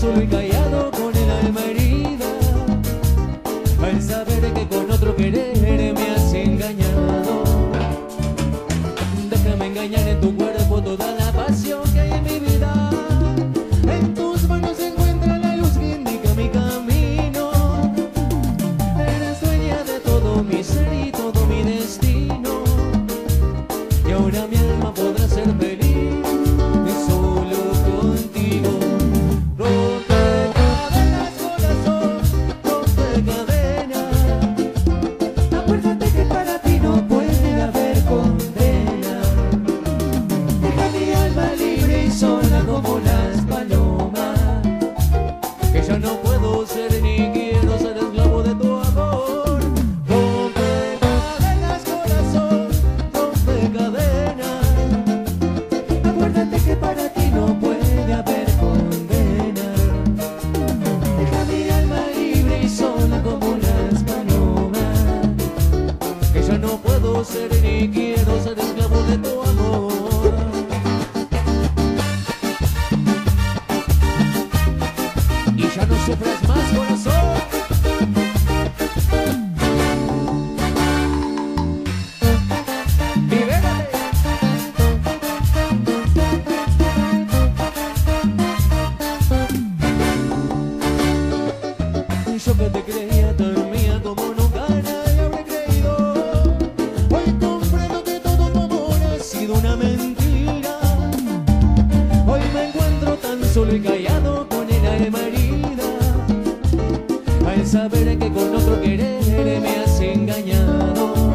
solo y callado con el alma herida, al saber que con otro querer me has engañado. Déjame engañar en tu cuerpo toda la pasión que hay en mi vida. En tus manos se encuentra la luz que indica mi camino. Eres dueña de todo mi ser y todo mi destino, y ahora mi alma podrá ser feliz solo contigo. Rompe cadenas, corazón, rompe cadenas. Acuérdate que para ti no puede haber condena. Deja mi alma libre y sola como las palomas, que ya no puedo ser ni quiero ser esclavo de tu amor. Rompe cadenas, corazón, rompe cadenas. Acuérdate que para ti no puede haber condena. Deja mi alma libre y sola como las palomas, que ya no puedo ser ni quiero ser esclavo de tu amor. Y ya no sufras más, corazón. ¡Libérate! Yo que te creía tan mía como nunca nadie habré creído, hoy comprendo que todo tu amor ha sido una mentira. Hoy me encuentro tan solo y callado con el alma herida, al saber que con otro querer me has engañado.